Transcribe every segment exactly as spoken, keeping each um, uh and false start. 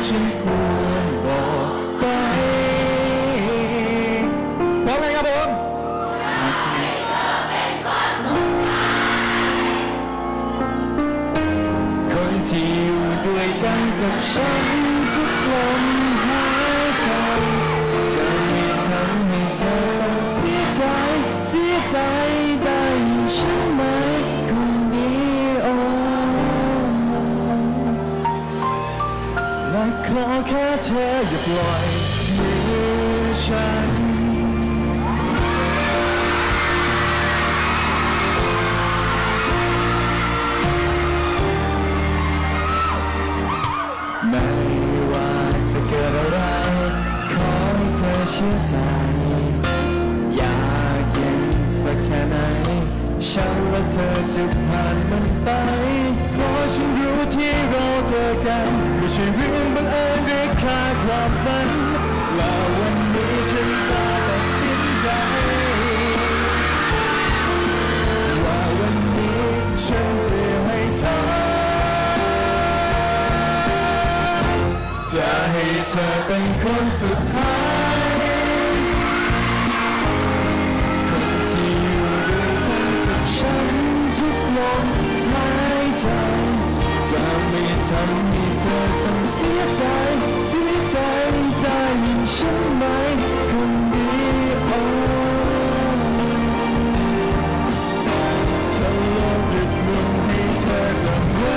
ฉันควรบอกไปพร้อมไหมครับผมคนที่อยู่ด้วยกันกับฉันทุกลมหายใจจะไม่ทำให้เธอต้องเสียใจเสียใจได้ใช่ไหมคนดีโอ้และขอแค่เธออย่าปล่อยมือฉันไม่ว่าจะเกิดอะไรขอให้เธอเชื่อใจอยากเย็นสักแค่ไหนฉันและเธอจะผ่านมันไปเพราะฉันรู้ที่เราเจอกันไม่ใช่เรื่องบังเอิญหรือแค่ความฝันและวันนี้ฉันก็ตัดสินใจว่าวันนี้ฉันจะให้เธอจะให้เธอเป็นคนสุดท้ายคนที่อยู่ด้วยกันกับฉันทุกลมหายใจจะไม่ทำให้เธอต้องเสียใจเสียใจได้ยินฉันไหมคนดีโอ้เธอโลกหยุดหมุนให้เธอจำไว้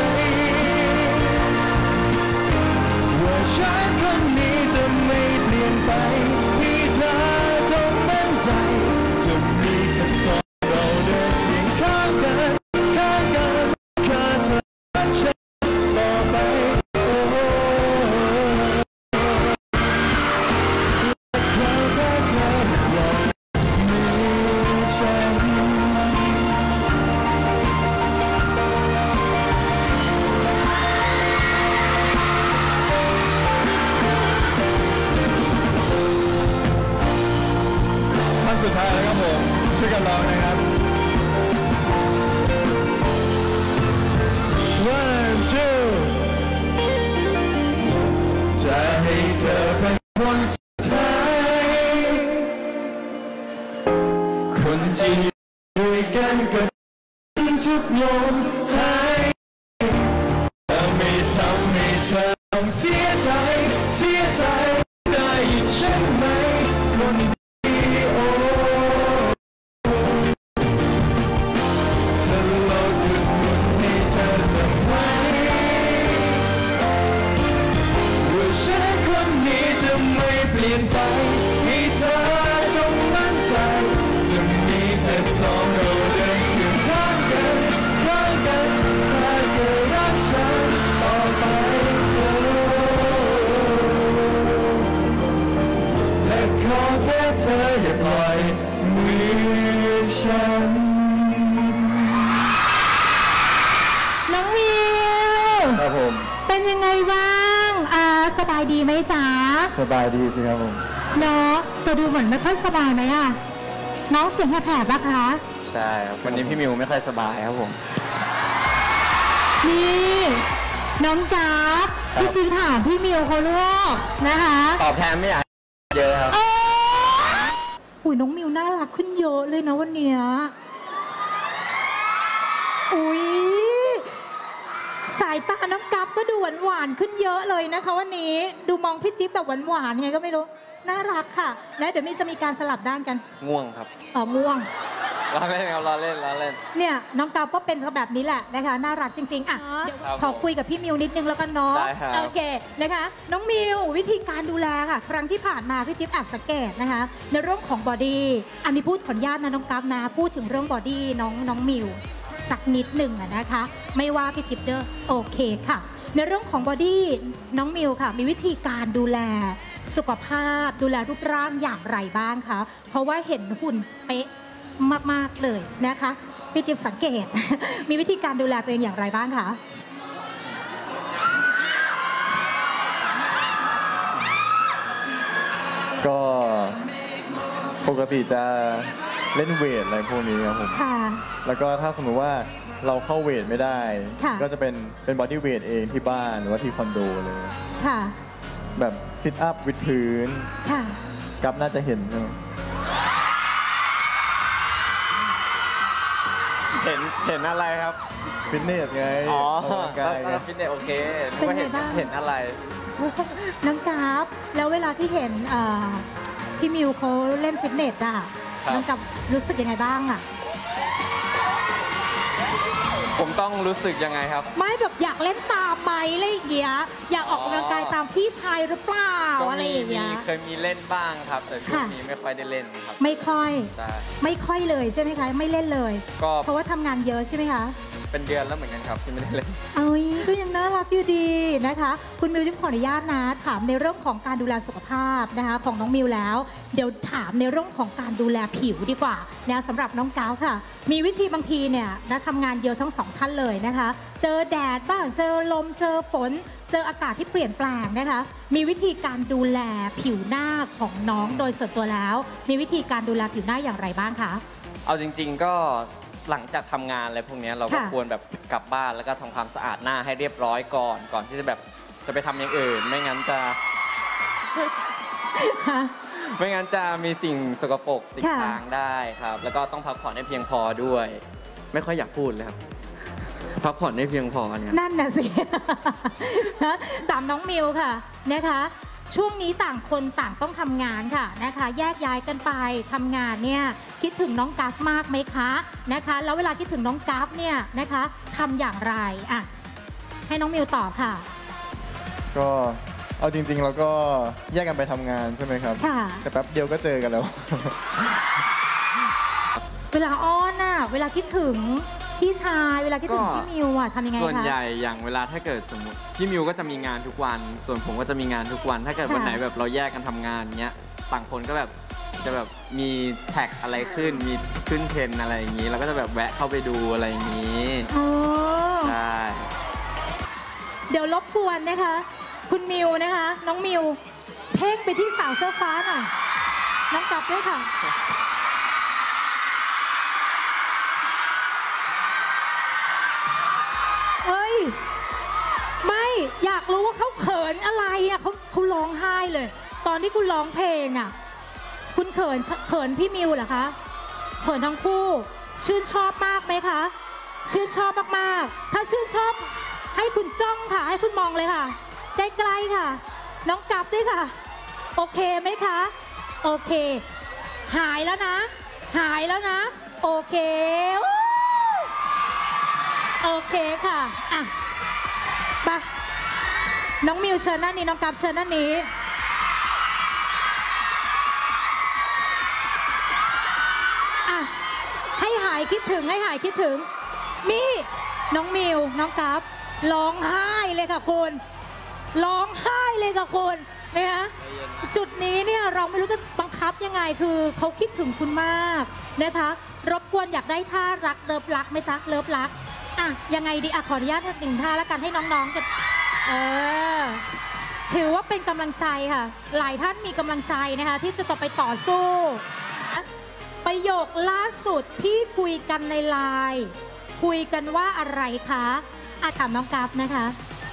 ว่าฉันคนนี้จะไม่เปลี่ยนไปให้เธอจงมั่นใจจะมีแค่สองเราเดินเพียงข้างกันข้างกันแค่เธอและฉันต่อไปโอ้และแค่เธอลองมือฉันท่านสุดท้ายแล้วครับผมช่วยกันร้องนะครับ one two จะให้เธอเป็นคนสุดท้ายคนที่ด้วยกันกับทุกลมหายจะไม่ทำให้เธอต้องเสียใจเสียใจได้ยินฉันไหมคนดีโอ้เธอโลกหยุดหมุนให้เธอจำไว้ว่าฉันคนนี้จะไม่เปลี่ยนไปให้เธอจงมั่นใจจะมีแค่สองเราเดินเคียงข้างกันข้างกันถ้าเธอรักฉันต่อไปและขอแค่เธออย่าปล่อยมือฉันน้องวิวครับผมเป็นยังไงบ้างอ่าสบายดีไหมจ๊ะสบายดีสิครับผมเนาะแต่ดูเหมือนไม่ค่อยสบายไหมอ่ะน้องเสียงแหบๆปะคะใช่ครับวันนี้พี่มิวไม่ค่อยสบายครับผมนี่น้องจ๊าบพี่จิมถามพี่มิวเขาลูกนะคะตอบแทนไม่อยากเยอะครับอุ้ยน้องมิวน่ารักขึ้นเยอะเลยนะวันเนี้ยอุ้ยสายตาน้องกัฟก็ดูหวานหวานขึ้นเยอะเลยนะคะวันนี้ดูมองพี่จิ๊บแบบหวานหวานไงก็ไม่รู้น่ารักค่ะและเดี๋ยวมีจะมีการสลับด้านกันง่วงครับอ๋อง่วงล้อเล่นครับล้อเล่นล้อเล่นเนี่ยน้องกัฟก็เป็นเขาแบบนี้แหละนะคะน่ารักจริงๆอ่ะเดี๋ยวขอคุยกับพี่มิวนิดนึงแล้วกันเนาะโอเคนะคะน้องมิววิธีการดูแลค่ะครั้งที่ผ่านมาพี่จิ๊บแอบสังเกตนะคะในเรื่องของบอดี้อันนี้พูดขออนุญาตนะน้องกัฟนะพูดถึงเรื่องบอดี้น้องน้องมิวสักนิดหนึ่งนะคะไม่ว่าพี่จิ๊บเด้อโอเคค่ะในเรื่องของบอดี้น้องมิวค่ะมีวิธีการดูแลสุขภาพดูแลรูปร่างอย่างไรบ้างคะเพราะว่าเห็นหุ่นเป๊ะมากๆเลยนะคะพี่จิ๊บสังเกต มีวิธีการดูแลตัวเองอย่างไรบ้างคะก็ปกติจะเล่นเวทอะไรพวกนี้ครับผมแล้วก็ถ้าสมมติว่าเราเข้าเวทไม่ได้ก็จะเป็นเป็นบอดี้เวทเองที่บ้านหรือว่าที่คอนโดเลยค่ะแบบซิทอัพวิดพื้นค่ะกับน่าจะเห็นเห็นเห็นอะไรครับฟิตเนสไงอ๋อแล้วฟิตเนสโอเคเป็นไงบ้างเห็นอะไรน้องกราฟแล้วเวลาที่เห็นพี่มิวเขาเล่นฟิตเนสอ่ะน้องกราฟรู้สึกยังไงบ้างอ่ะผมต้องรู้สึกยังไงครับไม่แบบอยากเล่นตามไหมอะไรอย่างเงี้ยอยากออกกำลังกายตามพี่ชายหรือเปล่าอะไรอย่างเงี้ยเคยมีเล่นบ้างครับแต่ช่วงนี้ไม่ค่อยได้เล่นครับไม่ค่อยไม่ค่อยเลยใช่ไหมคะไม่เล่นเลยเพราะว่าทำงานเยอะใช่ไหมคะเป็นเดือนแล้วเหมือนกันครับที่ไม่ได้เล่นเอาก็ยังน่ารักอยู่ดีนะคะคุณมิวขออนุญาตนะถามในเรื่องของการดูแลสุขภาพนะคะของน้องมิวแล้วเดี๋ยวถามในเรื่องของการดูแลผิวดีกว่านะสำหรับน้องก้าวค่ะมีวิธีบางทีเนี่ยนะทำงานเยอะทั้งสองท่านเลยนะคะเจอแดดบ้างเจอลมเจอฝนเจออากาศที่เปลี่ยนแปลงนะคะมีวิธีการดูแลผิวหน้าของน้องโดยส่วนตัวแล้วมีวิธีการดูแลผิวหน้าอย่างไรบ้างคะเอาจริงๆก็หลังจากทำงานอะไรพวกนี้เราก็ควรแบบกลับบ้านแล้วก็ทำความสะอาดหน้าให้เรียบร้อยก่อนก่อนที่จะแบบจะไปทำอย่างอื่นไม่งั้นจะไม่งั้นจะมีสิ่งสกปรกติดค้างได้ครับแล้วก็ต้องพักผ่อนให้เพียงพอด้วยไม่ค่อยอยากพูดเลยครับพักผ่อนให้เพียงพอเนี่ยนั่นน่ะสิตามน้องมิวค่ะนะคะช่วงนี้ต่างคนต่างต้องทำงานค่ะนะคะแยกย้ายกันไปทำงานเนี่ยคิดถึงน้องกัฟมากไหมคะนะคะแล้วเวลาคิดถึงน้องกัฟเนี่ยนะคะทำอย่างไรอ่ะให้น้องมิวตอบค่ะก็เอาจริงๆเราก็แยกกันไปทำงานใช่ไหมครับค่ะแต่แป๊บเดียวก็เจอกันแล้วเวลาอ้อนอ่ะเวลาคิดถึงพี่ชายเวลาคิดถึงพี่มิวอ่ะทำยังไงคะส่วนใหญ่อย่างเวลาถ้าเกิดสมมติพี่มิวก็จะมีงานทุกวันส่วนผมก็จะมีงานทุกวันถ้าเกิดวันไหนแบบเราแยกกันทำงานเงี้ยต่างคนก็แบบจะแบบมีแท็กอะไรขึ้นมีขึ้นเทรนอะไรอย่างนี้เราก็จะแบบแวะเข้าไปดูอะไรอย่างนี้ใช่เดี๋ยวรบกวนนะคะคุณมิวนะคะน้องมิวเพ่งไปที่สาวเสื้อฟ้าหน่อยน้องกลับด้วยค่ะเฮ้ยไม่อยากรู้ว่าเขาเขินอะไรอ่ะเขาเขาร้องไห้เลยตอนที่คุณร้องเพลงอ่ะคุณเขินเขินพี่มิวเหรอคะเขินทั้งคู่ชื่นชอบมากไหมคะชื่นชอบมากๆถ้าชื่นชอบให้คุณจ้องค่ะให้คุณมองเลยค่ะใกล้ๆค่ะน้องกลับด้วยค่ะโอเคไหมคะโอเคหายแล้วนะหายแล้วนะโอเคโอเคค่ะอ่ะไปน้องมิวเชิญด้านนี้น้องกัฟเชิญด้านนี้อ่ะให้หายคิดถึงให้หายคิดถึงนี่น้องมิวน้องกัฟร้องไห้เลยค่ะคุณร้องไห้เลยค่ะคุณนะคะจุดนี้เนี่ยเราไม่รู้จะบังคับยังไงคือเขาคิดถึงคุณมากนะคะรบกวนอยากได้ท่ารักเลิฟรักไหมจ๊ะเลิฟรักอ่ะยังไงดีอ่ะขออนุญาตหนึ่งท่าแล้วกันให้น้องๆกันเออถือว่าเป็นกำลังใจค่ะหลายท่านมีกำลังใจนะคะที่จะต่อไปต่อสู้ประโยคล่าสุดที่คุยกันในไลน์คุยกันว่าอะไรคะอ่ะถามน้องกราฟนะคะ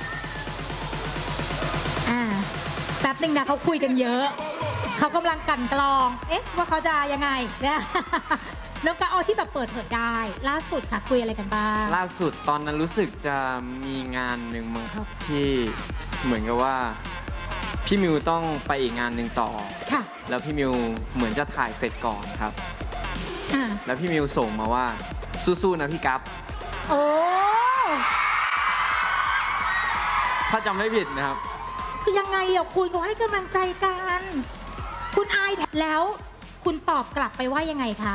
อ่าแป๊บหนึ่งนะเขาคุยกันเยอะเขากำลังกั่นกรองเอ๊ะว่าเขาจะยังไงเนี่ยน้องกราฟเอาที่แบบเปิดเผยได้ล่าสุดค่ะคุยอะไรกันบ้างล่าสุดตอนนั้นรู้สึกจะมีงานหนึ่งมั้งครับที่เหมือนกับว่าพี่มิวต้องไปอีกงานหนึ่งต่อค่ะแล้วพี่มิวเหมือนจะถ่ายเสร็จก่อนครับอ่าแล้วพี่มิวส่งมาว่าสู้ๆนะพี่กัฟโอ้ถ้าจำไม่ผิดนะครับคือยังไงอ่ะคุณก็ให้กำลังใจกันคุณอายแล้วคุณตอบกลับไปว่ายังไงคะ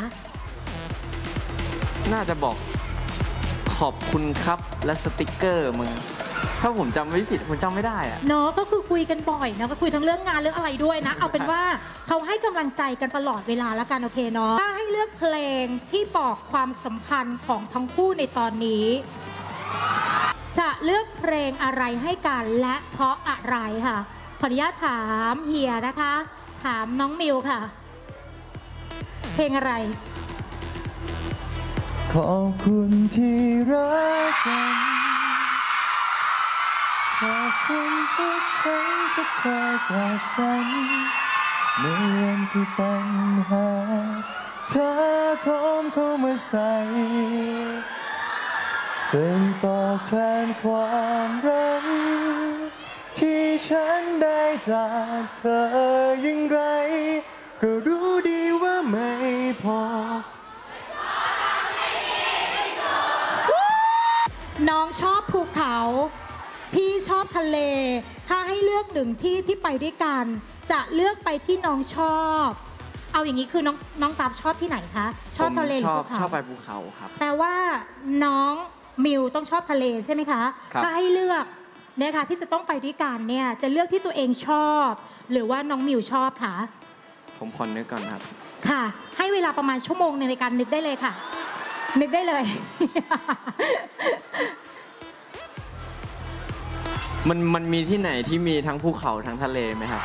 น่าจะบอกขอบคุณครับและสติกเกอร์มึงถ้าผมจำไม่ผิดผมจำไม่ได้อะเนาะก็คือคุยกันบ่อยเนาะก็คุยทั้งเรื่องงานเรื่องอะไรด้วยนะ เอาเป็นว่าเขาให้กำลังใจกันตลอดเวลาแล้วกันโอเคเนาะถ้าให้เลือกเพลงที่บอกความสัมพันธ์ของทั้งคู่ในตอนนี้จะเลือกเพลงอะไรให้กันและเพราะอะไรค่ะขออนุญาตถามเฮียนะคะถามน้องมิวค่ะเพลงอะไรขอบคุณที่รักกันขขอบคุณทุกครั้งที่คอยกอดฉันในวันที่ปัญหาเธอโทรเข้ามาใส่จึงตอบแทนความรักที่ฉันได้จากเธออย่างไรก็รู้ดีว่าไม่พอน้องชอบภูเขาพี่ชอบทะเล ถ้าให้เลือกหนึ่งที่ที่ไปด้วยกัน จะเลือกไปที่น้องชอบ เอาอย่างนี้คือน้องน้องกราฟชอบที่ไหนคะชอบทะเลหรือภูเขาชอบไปภูเขาครับแต่ว่าน้องมิวต้องชอบทะเลใช่ไหมคะถ้าให้เลือกนะคะที่จะต้องไปด้วยกันเนี่ยจะเลือกที่ตัวเองชอบ หรือว่าน้องมิวชอบคะผมขอนึกก่อนครับค่ะให้เวลาประมาณชั่วโมงในการนึกได้เลยค่ะนึกได้เลยมันมันมีที่ไหนที่มีทั้งภูเขาทั้งทะเลไหมครับ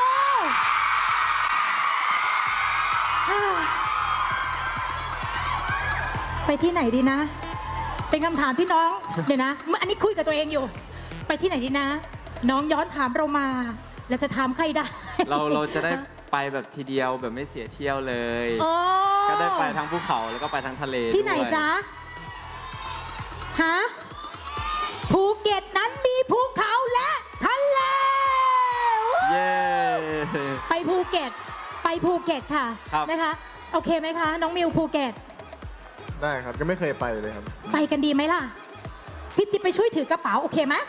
ไปที่ไหนดีนะเป็นคำถามที่น้องเดี๋ยวนะอันนี้คุยกับตัวเองอยู่ไปที่ไหนดีนะน้องย้อนถามเรามาแล้วจะถามใครได้เราเราจะได้ไปแบบทีเดียวแบบไม่เสียเที่ยวเลยก็ได้ไปทั้งภูเขาแล้วก็ไปทั้งทะเลที่ไหนจ๊ะฮะภูเก็ตนั้นมีภูเขาและทะเลเย้ไปภูเก็ตไปภูเก็ตค่ะนะคะโอเคไหมคะน้องมิวภูเก็ตได้ครับก็ไม่เคยไปเลยครับไปกันดีไหมล่ะพี่จิ๊บไปช่วยถือกระเป๋าโอเคไหม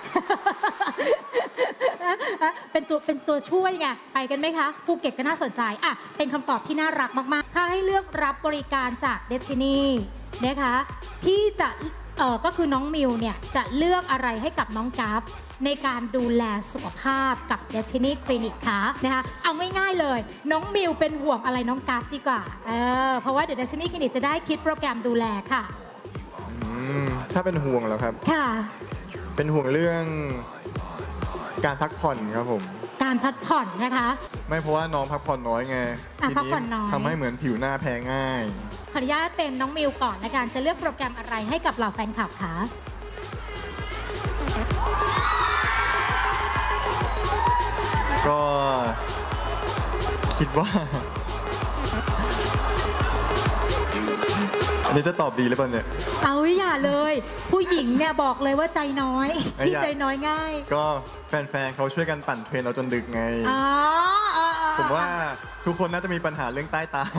เป็นตัวเป็นตัวช่วยไงไปกันไหมคะภูเก็ตก็น่าสนใจอ่ะเป็นคำตอบที่น่ารักมากๆถ้าให้เลือกรับบริการจาก Destiny นะคะพี่จะเออก็คือน้องมิวเนี่ยจะเลือกอะไรให้กับน้องกัฟในการดูแลสุขภาพกับ Destiny Clinic คะนะคะเอาง่ายๆเลยน้องมิวเป็นห่วงอะไรน้องกัฟดีกว่าเออเพราะว่าเดี๋ยว Destiny Clinic จะได้คิดโปรแกรมดูแลค่ะถ้าเป็นห่วงแล้วครับค่ะเป็นห่วงเรื่องการพักผ่อนครับผมการพักผ่อนนะคะไม่เพราะว่าน้องพักผ่อนน้อยไงทีนี้ทำให้เหมือนผิวหน้าแพ้ง่ายขออนุญาตเป็นน้องมิวก่อนในการจะเลือกโปรแกรมอะไรให้กับเหล่าแฟนคลับคะก็คิดว่าอันนี้จะตอบดีหรือเปล่าเนี่ยเอาอย่าเลยผู้หญิงเนี่ยบอกเลยว่าใจน้อยที่ใจน้อยง่ายก็แฟนๆเขาช่วยกันปั่นเทรนเราจนดึกไงผมว่าทุกคนน่าจะมีปัญหาเรื่องใต้ตา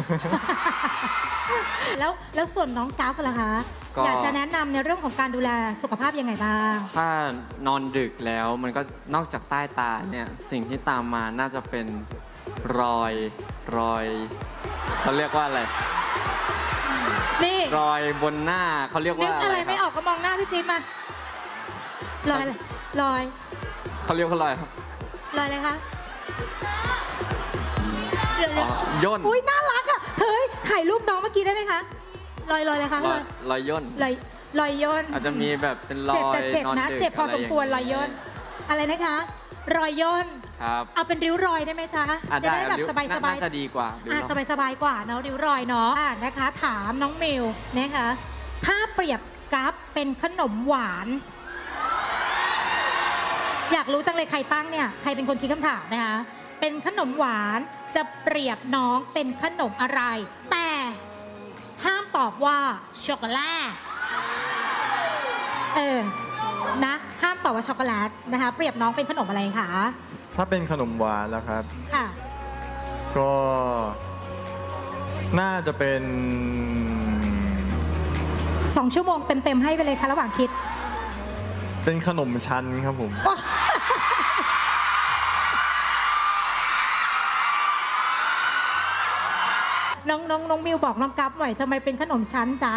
แล้วแล้วส่วนน้องกราฟล่ะคะอยากจะแนะนำในเรื่องของการดูแลสุขภาพยังไงบ้างถ้านอนดึกแล้วมันก็นอกจากใต้ตาเนี่ยสิ่งที่ตามมาน่าจะเป็นรอยรอยเขาเรียกว่าอะไรนี่รอยบนหน้าเขาเรียกว่าอะไรไม่ออกก็มองหน้าพี่จิ๊บมารอยอะไรรอยเขาเรียกว่าอะไรครับรอยอะไรคะย่นอุ้ยน่ารักอ่ะเฮ้ยถ่ายรูปน้องเมื่อกี้ได้ไหมคะรอยรอยอะไรคะรอยย่นรอยรอยย่นอาจจะมีแบบเป็นรอยเจ็บแต่เจ็บนะเจ็บพอสมควรรอยย่นอะไรนะคะรอยย่นครับเอาเป็นริ้วรอยได้ไหมจ๊ะจะได้แบบสบายสบายน่าจะดีกว่าสบายสบายกว่าเนาะริ้วรอยเนาะนะคะถามน้องมิวนะคะถ้าเปรียบกัฟเป็นขนมหวานอยากรู้จังเลยใครตั้งเนี่ยใครเป็นคนคิดคำถามนะคะเป็นขนมหวานจะเปรียบน้องเป็นขนมอะไรแต่ห้ามตอบว่าช็อกโกแลตเออนะห้ามตอบว่าช็อกโกแลตนะคะเปรียบน้องเป็นขนมอะไรคะถ้าเป็นขนมหวานแล้วครับค่ะก็น่าจะเป็นสองชั่วโมงเต็มๆให้ไปเลยค่ะระหว่างคิดเป็นขนมชั้นครับผมน้องน้องน้องมิวบอกน้องกัฟหน่อยทำไมเป็นขนมชั้นจ๊ะ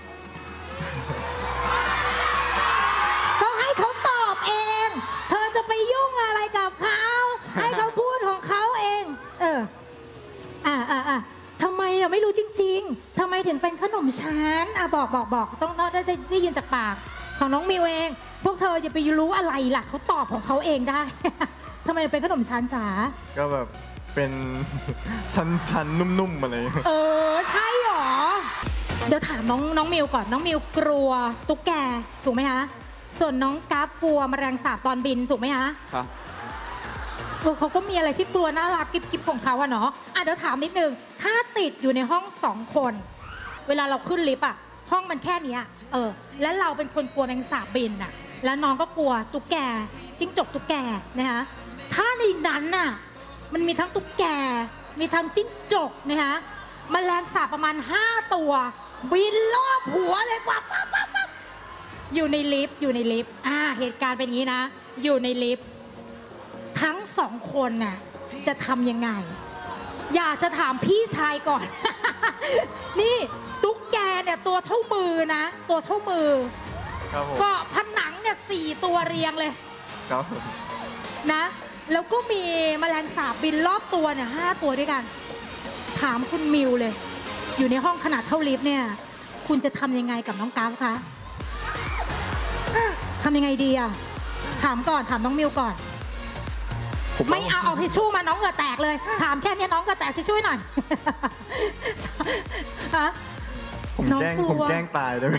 ก็ให้เขาตอบเองเธอจะไปยุ่งอะไรกับเขาให้เขาพูดของเขาเองเอออ่าอ่าอ่าทำไมเราไม่รู้จริงๆทำไมถึงเป็นขนมชั้นอ่ะบอกบอกบอกต้องต้องได้ได้ยินจากปากของน้องมิวเองพวกเธออย่าไปรู้อะไรล่ะเขาตอบของเขาเองได้ทำไมเป็นขนมชั้นจ๋าก็แบบเป็นชั้นชั้นนุ่มๆอะไรเออใช่หรอเดี๋ยวถามน้องน้องมิวก่อนน้องมิวกลัวตุ๊กแกถูกไหมคะส่วนน้องกราฟกลัวแมลงสาบตอนบินถูกไหมคะครับเขาก็มีอะไรที่กลัวน่ารักกิ๊บๆของเขาอะเนาะอ่ะเดี๋ยวถามนิดนึงถ้าติดอยู่ในห้องสองคนเวลาเราขึ้นลิฟต์อะห้องมันแค่นี้เออแล้วเราเป็นคนกลัวแมลงสาบบินอะแล้วน้องก็กลัวตุ๊กแกจิ้งจกตุ๊กแกนะคะถ้าในนั้นน่ะมันมีทั้งตุ๊กแกมีทั้งจิ้งจกนะคะแมลงสาบประมาณห้าตัวบินรอบหัวเลยปั๊บปั๊บปั๊บปั๊บอยู่ในลิฟต์อยู่ในลิฟต์อ่าเหตุการณ์เป็นอย่างนี้นะอยู่ในลิฟต์ทั้งสองคนน่ะจะทำยังไงอยากจะถามพี่ชายก่อน นี่ตุ๊กแกเนี่ยตัวเท่ามือนะตัวเท่ามือก็ผนังเนี่ยสี่ตัวเรียงเลยนะแล้วก็มีแมลงสาบบินรอบตัวเนี่ยห้าตัวด้วยกันถามคุณมิวเลยอยู่ในห้องขนาดเท่าลิฟต์เนี่ยคุณจะทำยังไงกับน้องกราฟคะทำยังไงดีอะถามก่อนถามน้องมิวก่อนไม่เอาเอาทิชชู่มาน้องเหงื่อแตกเลยถามแค่นี้น้องเหงื่อแตกช่วยหน่อยฮะผมแกล้งผมแกล้งตายได้ไหม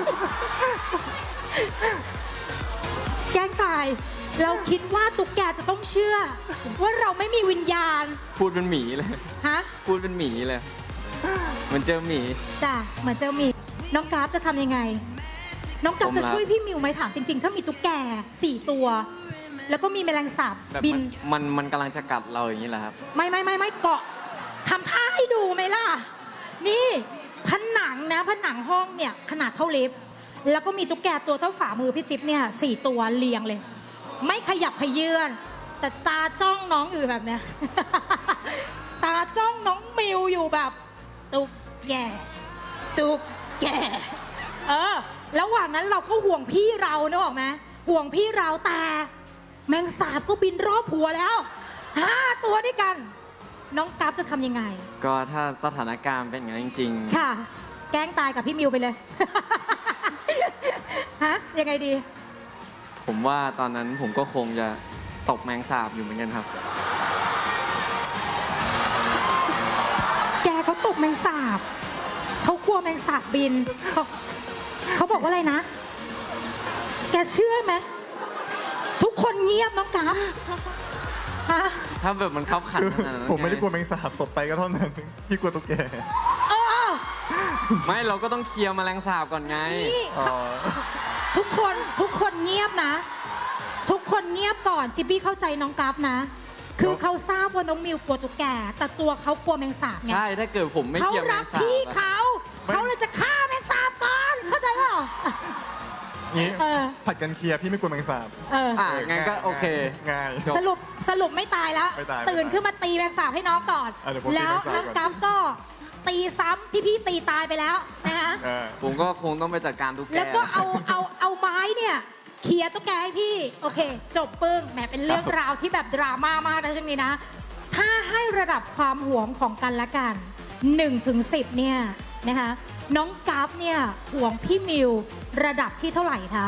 แกล้งตายเราคิดว่าตุ๊กแกจะต้องเชื่อว่าเราไม่มีวิญญาณพูดเป็นหมีเลยฮะพูดเป็นหมีเลยเหมือนเจอหมีจ้ะเหมือนเจอหมีน้องกราฟจะทำยังไงน้องกราฟจะช่วยพี่มิวไหมถามจริงๆถ้ามีตุ๊กแกสี่ตัวแล้วก็มีแมลงสาบบินมันมันกำลังจะกัดเราอย่างนี้แหละครับไม่ไม่ไม่ไม่เกาะทำท่าให้ดูไหมล่ะนี่ผนังนะผนังห้องเนี่ยขนาดเท่าลิฟต์แล้วก็มีตุ๊กแกตัวเท่าฝ่ามือพี่จิ๊บเนี่ยสี่ตัวเรียงเลยไม่ขยับขยื่นแต่ตาจ้องน้องอยู่แบบเนี้ยตาจ้องน้องมิวอยู่แบบตุ๊กแกตุ๊กแกเออแล้วระหว่างนั้นเราก็ห่วงพี่เรานึกออกไหมห่วงพี่เราแต่แมงสาบก็บินรอบหัวแล้วห้าตัวด้วยกันน้องกราฟจะทำยังไงก็ถ้าสถานการณ์เป็นอย่างนั้นจริงๆค่ะแกล้งตายกับพี่มิวไปเลยฮะยังไงดีผมว่าตอนนั้นผมก็คงจะตกแมงสาบอยู่เหมือนกันครับแกเขาตกแมงสาบเขากลัวแมงสาบบินเขาเขาบอกว่าอะไรนะแกเชื่อไหมทุกคนเงียบน้องกราฟถ้าแบบมันเข้าขันผมไม่ได้กลัวแมงสาบตบไปก็เท่านั้นที่กลัวตุ๊กแกไม่เราก็ต้องเคลียร์แมลงสาบก่อนไงทุกคนทุกคนเงียบนะทุกคนเงียบก่อนจิบบี้เข้าใจน้องกราฟนะคือเขาทราบว่าน้องมิวกลัวตุ๊กแกแต่ตัวเขากลัวแมงสาบไงใช่ถ้าเกิดผมไม่เคลียร์แมงสาบเขารักพี่เขาเขาเลยจะฆ่าแมงสาบก่อนเข้าใจเปล่านี่ผัดกันเคลียร์พี่ไม่กลัวแมงสาบเอออ่างั้นก็โอเคง่ายสรุปสรุปไม่ตายแล้วตื่นขึ้นมาตีแมงสาบให้น้องก่อนแล้วน้องกราฟก็ตีซ้ำที่พี่ตีตายไปแล้วนะคะผมก็คงต้องไปจัดการตุ๊กแกแล้วก็เอาเอาเอาไม้เนี่ยเคลียร์ตุ๊กแกให้พี่โอเคจบปึ้งแหมเป็นเรื่องราวที่แบบดราม่ามากนะช่วงนี้นะถ้าให้ระดับความหวงของกันและกันหนึ่งถึงสิบเนี่ยนะคะน้องกราฟเนี่ยห่วงพี่มิวระดับที่เท่าไหร่คะ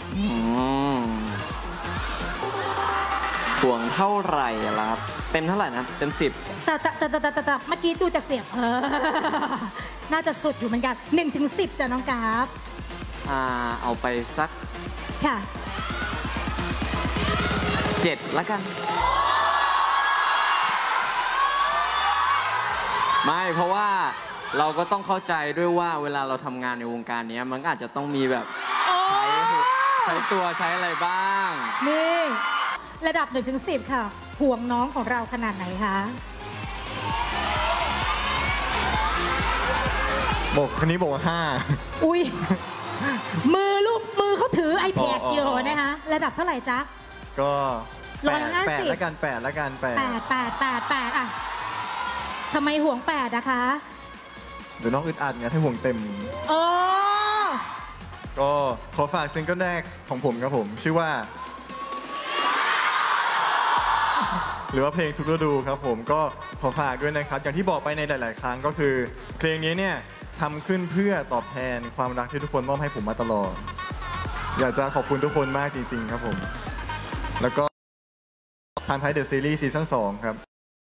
ห่วงเท่าไหร่ล่ะครับเต็มเท่าไหร่นะเต็มสิบแต่แต่แต่แต่แต่เมื่อกี้ดูจากเสียงเออน่าจะสุดอยู่เหมือนกันหนึ่งถึงสิบจ้ะน้องกราฟอ่าเอาไปสักค่ะเจ็ดแล้วกันไม่เพราะว่าเราก็ต้องเข้าใจด้วยว่าเวลาเราทำงานในวงการนี้มันก็อาจจะต้องมีแบบใช้ใช้ตัวใช้อะไรบ้างนี่ระดับหนึ่งถึงสิบค่ะห่วงน้องของเราขนาดไหนคะบอกคนนี้บอกว่าห้าอุ้ยมือลูกมือเขาถือ iPad อยู่นะคะระดับเท่าไหร่จ๊ะก็แปดแปดแล้วกันแปดแล้วกันแปดแปดแปดแปดแปดอ่ะทำไมห่วงแปดนะคะเดี๋ยวน้องอึดอัดไงถ้าห่วงเต็มโอ้ก็ขอฝากซิงเกิลแรกของผมครับผมชื่อว่าหรือว่าเพลงทุกฤดูครับผมก็ขอฝากด้วยนะครับอย่างที่บอกไปในหลายๆครั้งก็คือเพลงนี้เนี่ยทำขึ้นเพื่อตอบแทนความรักที่ทุกคนมอบให้ผมมาตลอดอยากจะขอบคุณทุกคนมากจริงๆครับผมแล้วก็ทางไทยเดอะซีรีส์ซีซั่นสองครับ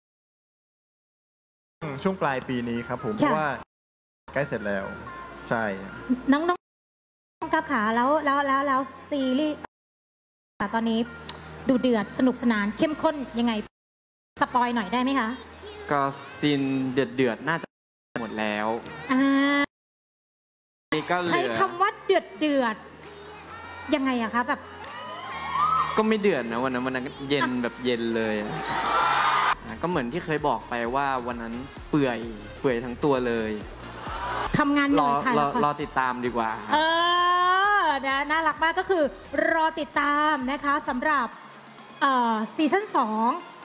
ช่วงปลายปีนี้ครับผมเพราะว่าใกล้เสร็จแล้วใช่น้องๆกก๊อฟขาแล้วแล้วแล้วแล้วซีรีส์ตอนนี้ดูเดือดสนุกสนานเข้มข้นยังไงสปอยหน่อยได้ไหมคะก็ซีนเดือดเดือดน่าจะหมดแล้วอ่าก็ใช้คำว่าเดือดเดือดยังไงอะคะแบบก็ไม่เดือดนะวันนั้นวันนั้นเย็นแบบเย็นเลยก็เหมือนที่เคยบอกไปว่าวันนั้นเปื่อยเปื่อยทั้งตัวเลยทำงานเหนื่อยค่ะรอติดตามดีกว่าเออนะน่ารักมากก็คือรอติดตามนะคะสำหรับซีซั่นสอง